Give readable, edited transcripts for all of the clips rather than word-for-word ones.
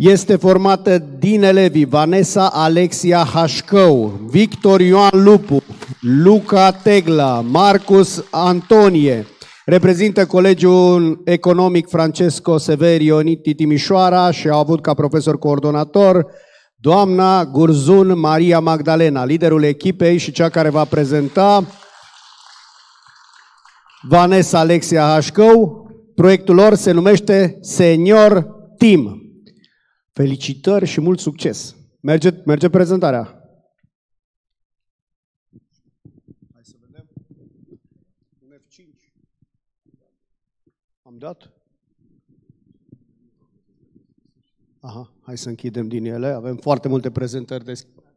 Este formată din elevii Vanessa Alexia Hașcău, Victor Ioan Lupu, Luca Tegla, Marcus Antonie. Reprezintă Colegiul Economic Francesco Severio Nitti Timișoara și au avut ca profesor coordonator doamna Gurzun Maria Magdalena, liderul echipei și cea care va prezenta Vanessa Alexia Hașcău. Proiectul lor se numește Senior Team. Felicitări și mult succes! Merge prezentarea. Hai să vedem. Un F5. Am dat? Aha, hai să închidem din ele. Avem foarte multe prezentări.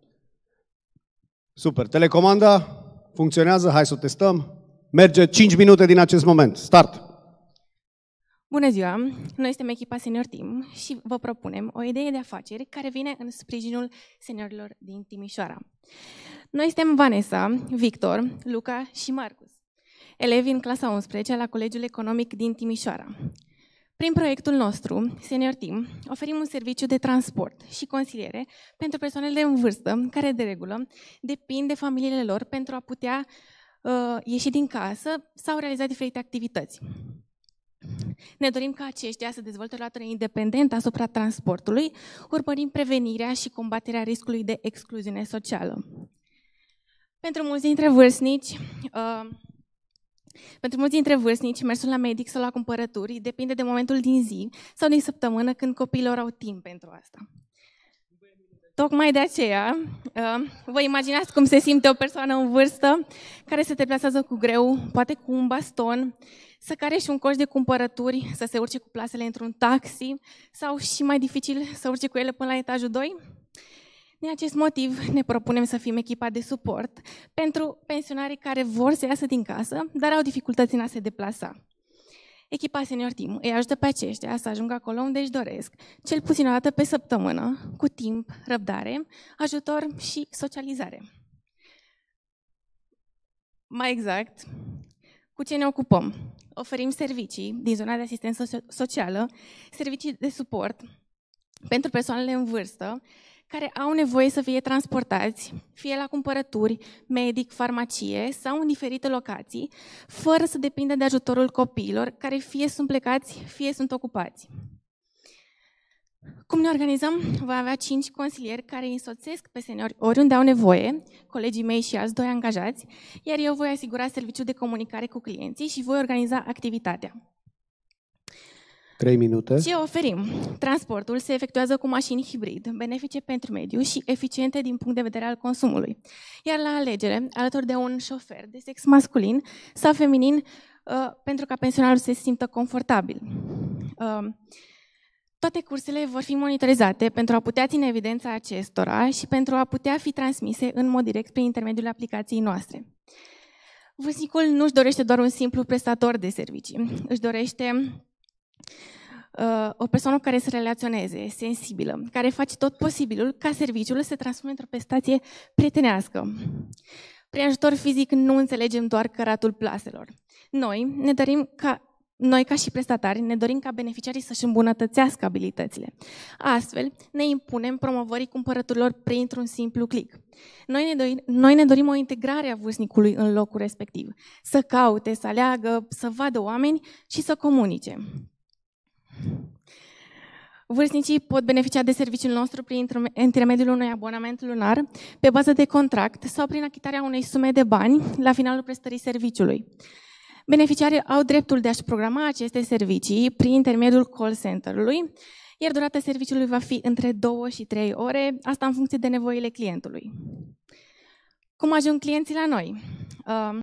Super. Telecomanda funcționează. Hai să o testăm. Merge 5 minute din acest moment. Start! Bună ziua! Noi suntem echipa Senior Team și vă propunem o idee de afaceri care vine în sprijinul seniorilor din Timișoara. Noi suntem Vanessa, Victor, Luca și Marcus, elevi în clasa 11 la Colegiul Economic din Timișoara. Prin proiectul nostru, Senior Team, oferim un serviciu de transport și consiliere pentru persoanele în vârstă care, de regulă, depind de familiile lor pentru a putea ieși din casă sau realiza diferite activități. Ne dorim ca aceștia să dezvolte o latură independentă asupra transportului, urmărind prevenirea și combaterea riscului de excluziune socială. Pentru mulți dintre vârstnici, mersul la medic sau la cumpărături depinde de momentul din zi sau din săptămână când copiilor au timp pentru asta. Tocmai de aceea, vă imaginați cum se simte o persoană în vârstă care se deplasează cu greu, poate cu un baston, să care și un coș de cumpărături, să se urce cu plasele într-un taxi sau, și mai dificil, să urce cu ele până la etajul 2? Din acest motiv ne propunem să fim echipa de suport pentru pensionarii care vor să iasă din casă, dar au dificultăți în a se deplasa. Echipa Senior Team îi ajută pe aceștia să ajungă acolo unde își doresc, cel puțin o dată pe săptămână, cu timp, răbdare, ajutor și socializare. Mai exact, cu ce ne ocupăm? Oferim servicii din zona de asistență socială, servicii de suport pentru persoanele în vârstă care au nevoie să fie transportați, fie la cumpărături, medic, farmacie sau în diferite locații, fără să depindă de ajutorul copiilor, care fie sunt plecați, fie sunt ocupați. Cum ne organizăm? Voi avea 5 consilieri care îi însoțesc pe seniori oriunde au nevoie, colegii mei și alți 2 angajați, iar eu voi asigura serviciul de comunicare cu clienții și voi organiza activitatea. 3 minute. Ce oferim? Transportul se efectuează cu mașini hibrid, benefice pentru mediu și eficiente din punct de vedere al consumului. Iar la alegere, alături de un șofer de sex masculin sau feminin, pentru ca pensionarul să se simtă confortabil. Toate cursele vor fi monitorizate pentru a putea ține evidența acestora și pentru a putea fi transmise în mod direct prin intermediul aplicației noastre. Vârstnicul nu își dorește doar un simplu prestator de servicii, își dorește o persoană care să relaționeze, sensibilă, care face tot posibilul ca serviciul să se transforme într-o prestație prietenească. Prin ajutor fizic nu înțelegem doar căratul plaselor. Noi, ca și prestatari, ne dorim ca beneficiarii să-și îmbunătățească abilitățile. Astfel, ne impunem promovării cumpărăturilor printr-un simplu click. Noi ne dorim o integrare a vârstnicului în locul respectiv, să caute, să aleagă, să vadă oameni și să comunice. Vârstnicii pot beneficia de serviciul nostru prin intermediul unui abonament lunar pe bază de contract sau prin achitarea unei sume de bani la finalul prestării serviciului. Beneficiarii au dreptul de a-și programa aceste servicii prin intermediul call center-ului, iar durata serviciului va fi între 2 și 3 ore, asta în funcție de nevoile clientului. Cum ajung clienții la noi?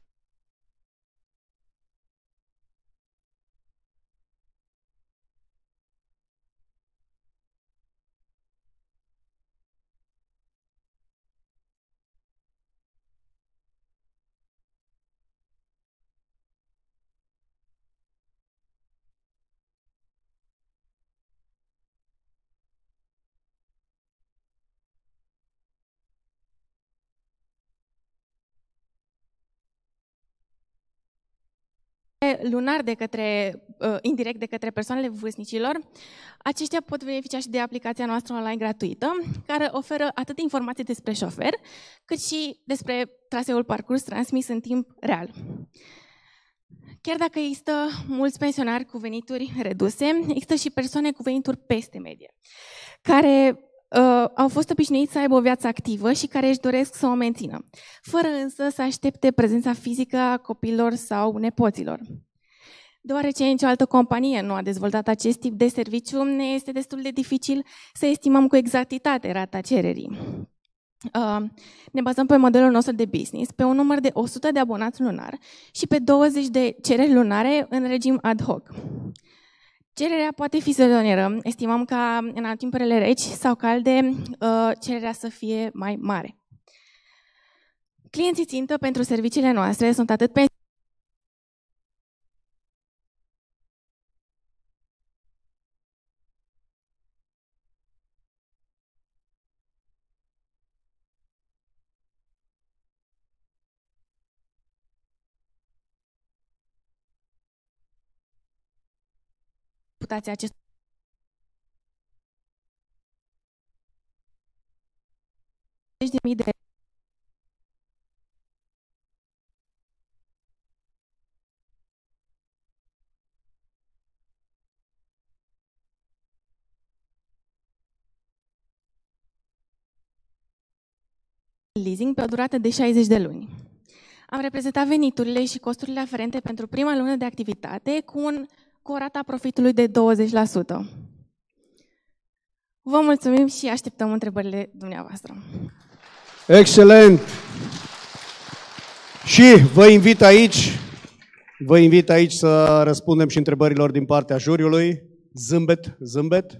lunar indirect de către persoanele vârstnicilor, aceștia pot beneficia și de aplicația noastră online gratuită, care oferă atât informații despre șofer, cât și despre traseul parcurs transmis în timp real. Chiar dacă există mulți pensionari cu venituri reduse, există și persoane cu venituri peste medie, care au fost obișnuiți să aibă o viață activă și care își doresc să o mențină, fără însă să aștepte prezența fizică a copiilor sau nepoților. Deoarece nicio altă companie nu a dezvoltat acest tip de serviciu, ne este destul de dificil să estimăm cu exactitate rata cererii. Ne bazăm pe modelul nostru de business, pe un număr de 100 de abonați lunar și pe 20 de cereri lunare în regim ad hoc. Cererea poate fi sezonieră, estimăm ca în anotimpurile reci sau calde cererea să fie mai mare. Clienții țintă pentru serviciile noastre sunt atât pe reputația acestor de leasing pe o durată de 60 de luni. Am reprezentat veniturile și costurile aferente pentru prima lună de activitate cu o rată a profitului de 20%. Vă mulțumim și așteptăm întrebările dumneavoastră. Excelent! Și vă invit aici să răspundem și întrebărilor din partea juriului. Zâmbet.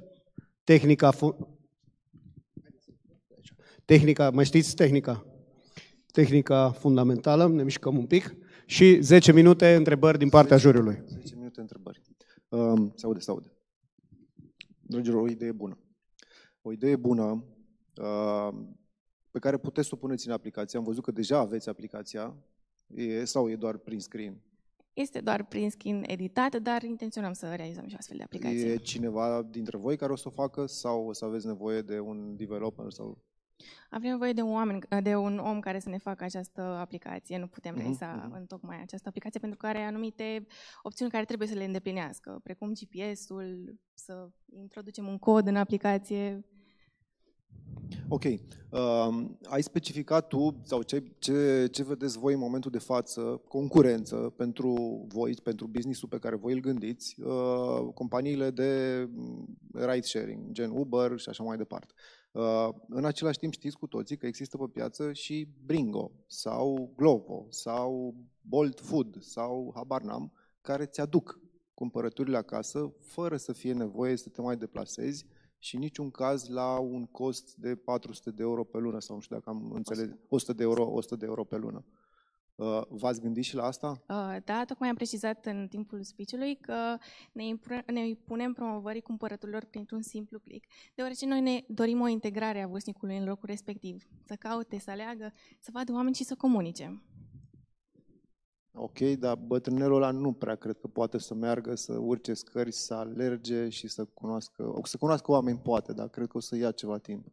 Tehnica, mai știți tehnica? Tehnica fundamentală, ne mișcăm un pic. Și 10 minute întrebări din partea juriului. 10 minute întrebări. Se aude. Dragilor, o idee bună. O idee bună pe care puteți să o puneți în aplicație. Am văzut că deja aveți aplicația sau e doar prin screen? Este doar prin screen editat, dar intenționăm să realizăm și astfel de aplicație. E cineva dintre voi care o să o facă sau o să aveți nevoie de un developer? Sau... Avem nevoie de un om care să ne facă această aplicație. Nu putem realiza întocmai această aplicație pentru că are anumite opțiuni care trebuie să le îndeplinească, precum GPS-ul, să introducem un cod în aplicație. Ok. Ai specificat tu sau ce vedeți voi în momentul de față, concurență pentru voi, pentru business-ul pe care voi îl gândiți, companiile de ride sharing, gen Uber și așa mai departe. În același timp știți cu toții că există pe piață și Bringo sau Glovo sau Bolt Food sau habar n-am, care ți aduc cumpărăturile acasă fără să fie nevoie să te mai deplasezi și în niciun caz la un cost de 400 de euro pe lună sau nu știu dacă am înțeles, 100 de euro pe lună. V-ați gândit și la asta? Da, tocmai am precizat în timpul speech-ului că ne punem promovării cumpărăturilor printr-un simplu click, deoarece noi ne dorim o integrare a vârstnicului în locul respectiv, să caute, să aleagă, să vadă oameni și să comunice. Ok, dar bătrânelul ăla nu prea cred că poate să meargă, să urce scări, să alerge și să cunoască oameni poate, dar cred că o să ia ceva timp.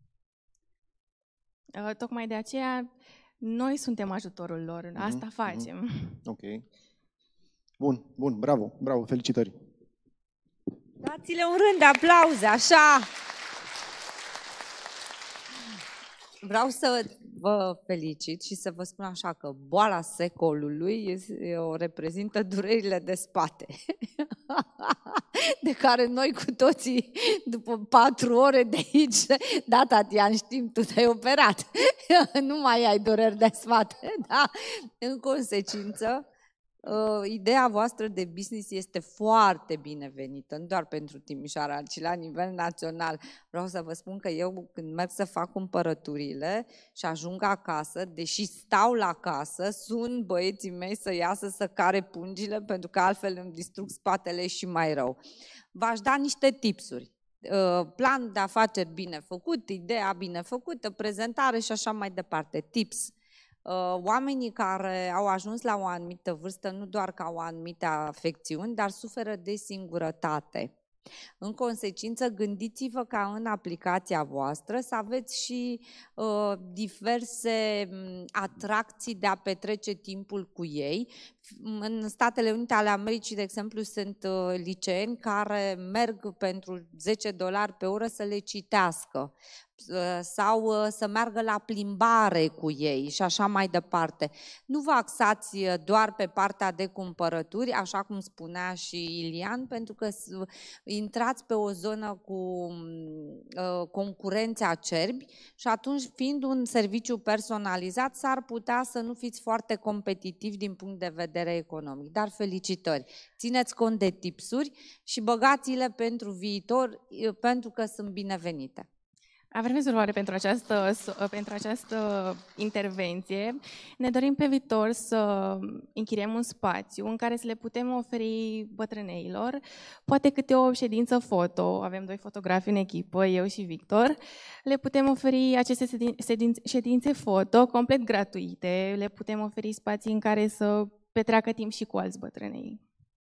Tocmai de aceea noi suntem ajutorul lor, asta facem. Ok. Bun, bravo, felicitări. Dați-le un rând de aplauze, așa! Vreau să vă felicit și să vă spun așa că boala secolului o reprezintă durerile de spate, de care noi cu toții, după 4 ore de aici, da, Tatian, știm, tu te-ai operat, nu mai ai dureri de spate, da? În consecință, ideea voastră de business este foarte binevenită, nu doar pentru Timișoara, ci la nivel național. Vreau să vă spun că eu când merg să fac cumpărăturile și ajung acasă, deși stau la casă, sun băieții mei să iasă să care pungile, pentru că altfel îmi distrug spatele și mai rău. V-aș da niște tipsuri. Plan de afaceri bine făcut, ideea bine făcută, prezentare și așa mai departe. Tips. Oamenii care au ajuns la o anumită vârstă nu doar că au anumite afecțiuni, dar suferă de singurătate. În consecință, gândiți-vă ca în aplicația voastră să aveți și diverse atracții de a petrece timpul cu ei. În Statele Unite ale Americii, de exemplu, sunt liceeni care merg pentru $10 pe oră să le citească sau să meargă la plimbare cu ei și așa mai departe. Nu vă axați doar pe partea de cumpărături, așa cum spunea și Ilian, pentru că intrați pe o zonă cu concurenți acerbi și atunci, fiind un serviciu personalizat, s-ar putea să nu fiți foarte competitivi din punct de vedere economic. Dar felicitări! Țineți cont de tipsuri și băgați-le pentru viitor, pentru că sunt binevenite. Avem rezolvare pentru această intervenție. Ne dorim pe viitor să închiriem un spațiu în care să le putem oferi bătrâneilor, poate câte o ședință foto, avem 2 fotografi în echipă, eu și Victor, le putem oferi aceste ședințe foto complet gratuite, le putem oferi spații în care să petreacă timp și cu alți bătrânei.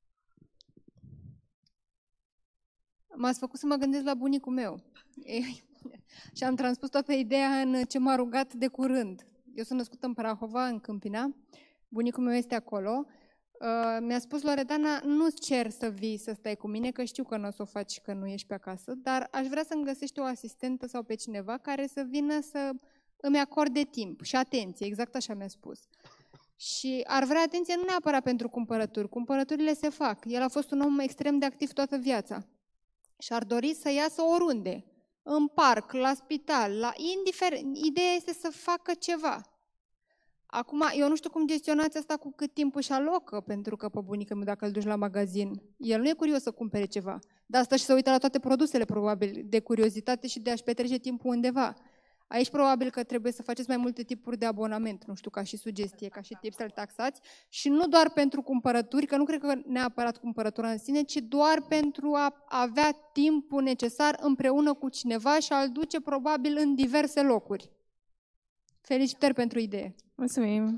M-ați făcut să mă gândesc la bunicul meu. Și am transpus toată ideea în ce m-a rugat de curând. Eu sunt născută în Prahova, în Câmpina. Bunicul meu este acolo. Mi-a spus: Loredana, nu-ți cer să vii să stai cu mine, că știu că nu o să o faci, că nu ești pe acasă, dar aș vrea să-mi găsești o asistentă sau pe cineva care să vină să îmi acorde timp și atenție, exact așa mi-a spus. Și ar vrea atenție nu neapărat pentru cumpărături. Cumpărăturile se fac. El a fost un om extrem de activ toată viața. Și ar dori să iasă oriunde. În parc, la spital, indiferent. Ideea este să facă ceva. Acum, eu nu știu cum gestionați asta cu cât timp își alocă, pentru că pe bunicul meu, dacă îl duci la magazin, el nu e curios să cumpere ceva. Dar stă și să uită la toate produsele, probabil, de curiozitate și de a-și petrece timpul undeva. Aici probabil că trebuie să faceți mai multe tipuri de abonament, nu știu, ca și sugestie, ca și tip să-l taxați, și nu doar pentru cumpărături, că nu cred că neapărat cumpărătura în sine, ci doar pentru a avea timpul necesar împreună cu cineva și a-l duce probabil în diverse locuri. Felicitări pentru idee! Mulțumim!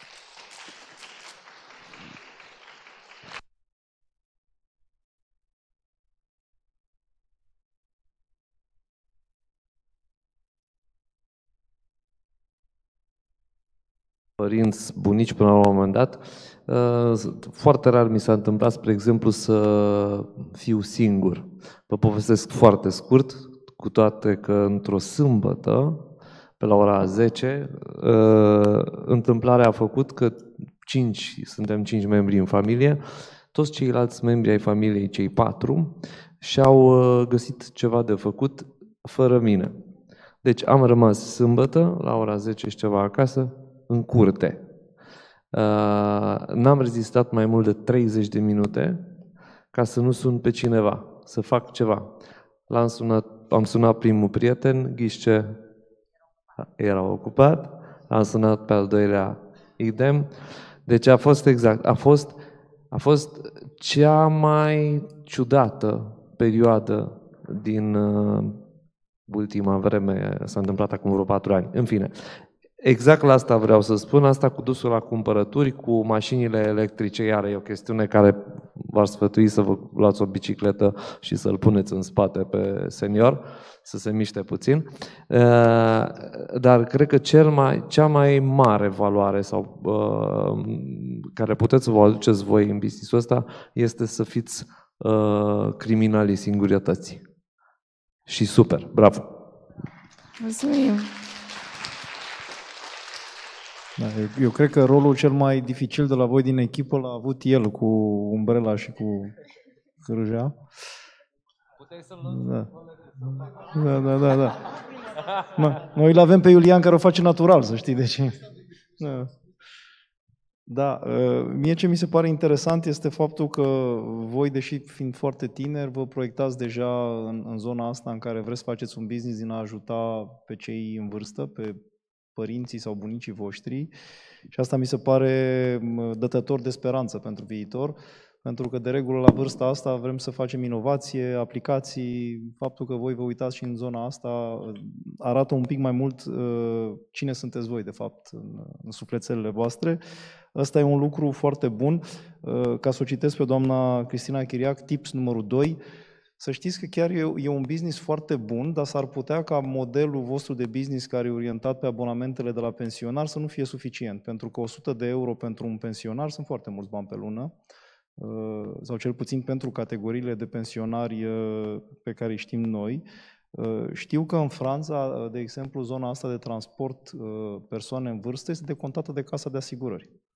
Părinți, bunici până la un moment dat. Foarte rar mi s-a întâmplat, spre exemplu, să fiu singur. Vă povestesc foarte scurt, cu toate că într-o sâmbătă, pe la ora 10, întâmplarea a făcut că suntem 5 membri în familie, toți ceilalți membri ai familiei, cei 4, și-au găsit ceva de făcut fără mine. Deci am rămas sâmbătă, la ora 10 și ceva acasă, în curte. N-am rezistat mai mult de 30 de minute ca să nu sun pe cineva, să fac ceva. Am sunat primul prieten, ghiște, era ocupat, am sunat pe al doilea, idem. Deci a fost exact, a fost cea mai ciudată perioadă din ultima vreme, s-a întâmplat acum vreo 4 ani. În fine, exact la asta vreau să spun, asta cu dusul la cumpărături, cu mașinile electrice, iar e o chestiune care v-ar sfătui să vă luați o bicicletă și să-l puneți în spate pe senior, să se miște puțin. Dar cred că cea mai mare valoare sau care puteți să vă aduceți voi în business-ul ăsta este să fiți criminalii singurătății. Și super, bravo! Mulțumim! Eu cred că rolul cel mai dificil de la voi din echipă l-a avut el cu umbrela și cu hârja. Puteai să-l Da. Noi îl avem pe Iulian care o face natural, să știi de ce. Da, mie ce mi se pare interesant este faptul că voi, deși fiind foarte tineri, vă proiectați deja în zona asta în care vreți să faceți un business din a ajuta pe cei în vârstă, pe părinții sau bunicii voștri, și asta mi se pare dătător de speranță pentru viitor. pentru că de regulă la vârsta asta vrem să facem inovație, aplicații. Faptul că voi vă uitați și în zona asta arată un pic mai mult cine sunteți voi, de fapt, în sufletelele voastre. Ăsta e un lucru foarte bun. Ca să o citesc pe doamna Cristina Chiriac, tips numărul 2, să știți că chiar e un business foarte bun, dar s-ar putea ca modelul vostru de business care e orientat pe abonamentele de la pensionar să nu fie suficient, pentru că 100 de euro pentru un pensionar sunt foarte mulți bani pe lună, sau cel puțin pentru categoriile de pensionari pe care îi știm noi. Știu că în Franța, de exemplu, zona asta de transport persoane în vârstă este decontată de casa de asigurări.